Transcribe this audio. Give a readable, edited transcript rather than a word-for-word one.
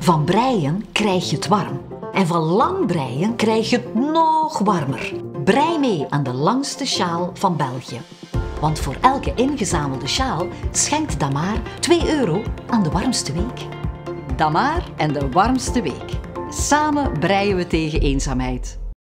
Van breien krijg je het warm. En van lang breien krijg je het nog warmer. Brei mee aan de langste sjaal van België. Want voor elke ingezamelde sjaal schenkt Damar 2 euro aan de warmste week. Damar en de warmste week. Samen breien we tegen eenzaamheid.